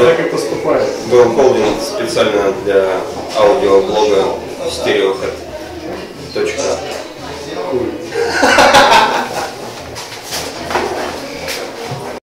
так и поступает. Был холдинг специально для аудиоблога «Стереохед».